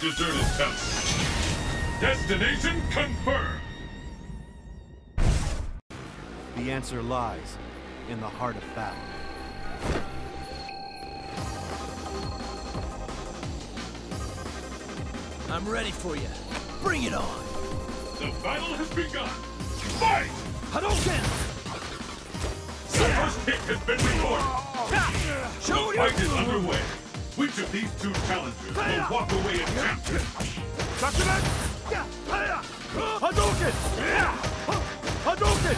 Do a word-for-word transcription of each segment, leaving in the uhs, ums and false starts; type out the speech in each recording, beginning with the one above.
deserted temple. Destination confirmed. The answer lies in the heart of battle. I'm ready for you. Bring it on. The battle has begun. Fight! Hadouken! The first hit has been recorded. Show The fight is underway. Which of these two challengers will walk away as champion? Hadouken! Hadouken!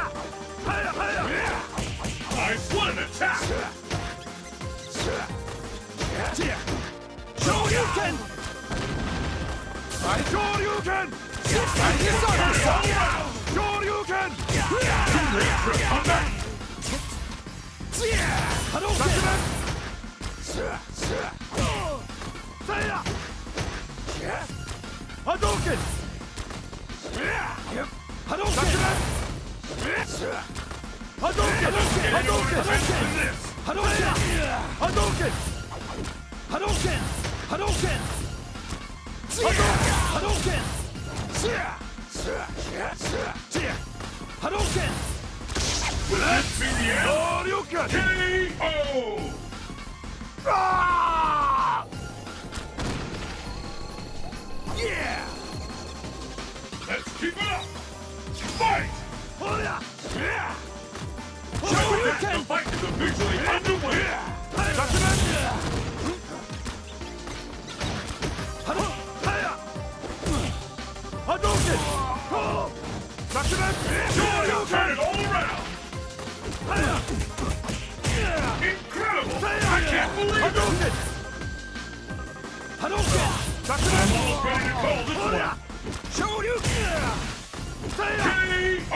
Nice one attack! Shoryuken! Shoryuken! Shoryuken! Too late for a comeback! Hadouken! Hadouken! Hadouken! Hadouken! Hadouken! Hadouken! Hadouken! Hadouken! Hadouken! Hadouken! Hadouken! Will this be the end? Shoryuken! K O! Ah! Yeah! Let's keep it up! Fight! Shoryuken! The fight is officially underway! Hadouken! Shoryuken! Turn it all around! Incredible! I can't believe it! Hadouken! I'm almost ready to call this one! Shoryuken! K O!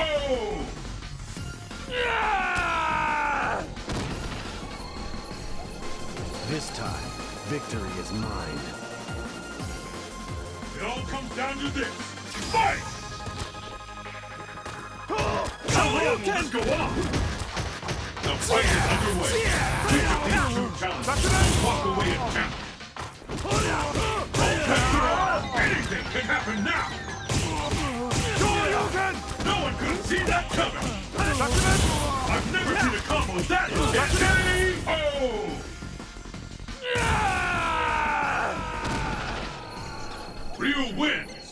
This time, victory is mine. It all comes down to this. Fight! How long will this go on? The fight is underway. Which of these two challengers will walk away as champion? Anything can happen now! No one could have seen that coming! I've never seen a combo that K O! Ryu wins!